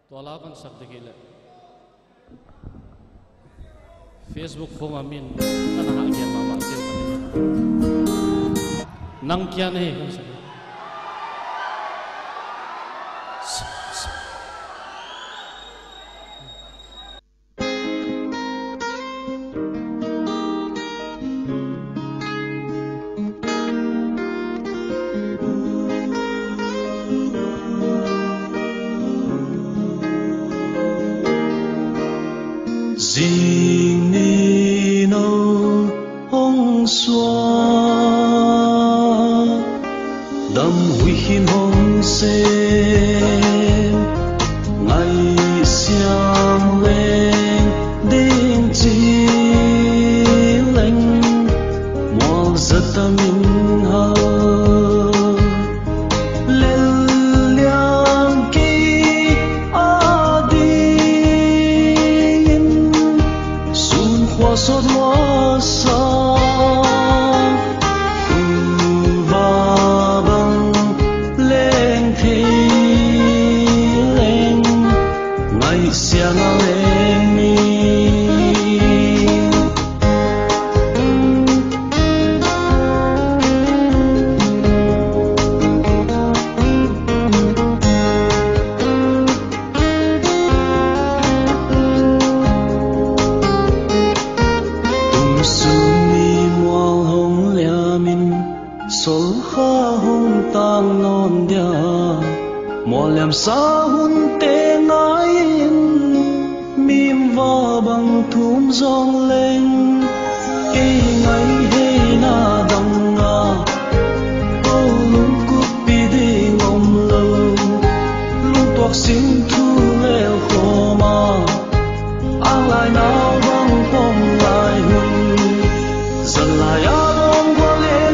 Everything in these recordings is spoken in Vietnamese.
tola kan sak de gile Facebook khoma min kan ha gen mama ke nang kya nahi kan sa Dinh ni nâu hong xoa đâm huy hin hong sen ngày xiang lên đêm chi lạnh mùa giật tâm mình hờ sốt hoa sáng và bằng lên thì lên ngày sáng lên mi sol kha hung tang non dia mo lam sa hun te ngai mim va bang thum zong lên e ngai he na dang nga ko lung ku pi de ngom lo lung tuak sin thu leo kho ma ang lai nao bang pom lai hun zan lai a dom qua lên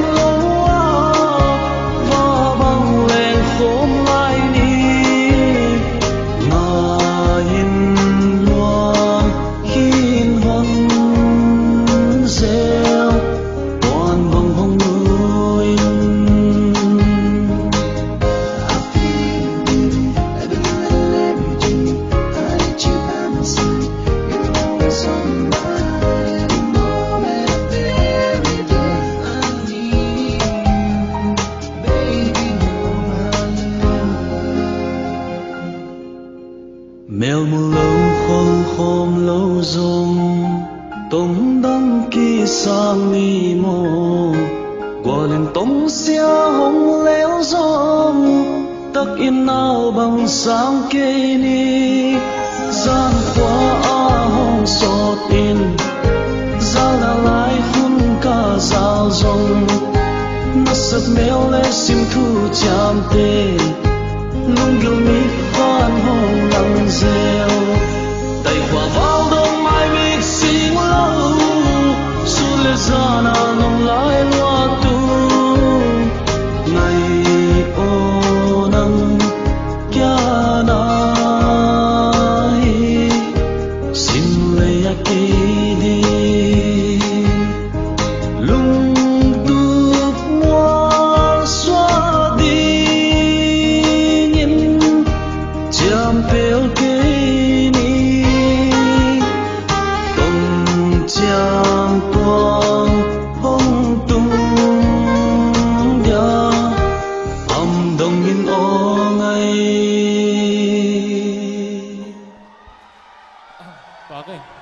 mèo mu lâu không khom lâu rong tông đăng ký sang mi mô qua lên tông xia hồng léo rong tắc in nào bằng sáng kê ni gian qua a hồng sọt in gian là lại phun ca dao rong nó sập mèo lên sim thu chạm tê lung gil mi phan hong lăng reo tay khoa vào đông mai mi xinh lâu su lê ra na nong lai loa tu ngày ô nắng kia nai xin lê ya ki đi lung tu mua xóa đi chạm bèo kê ni tông chàng quang hong tung dia âm đồng in ô ngay Pak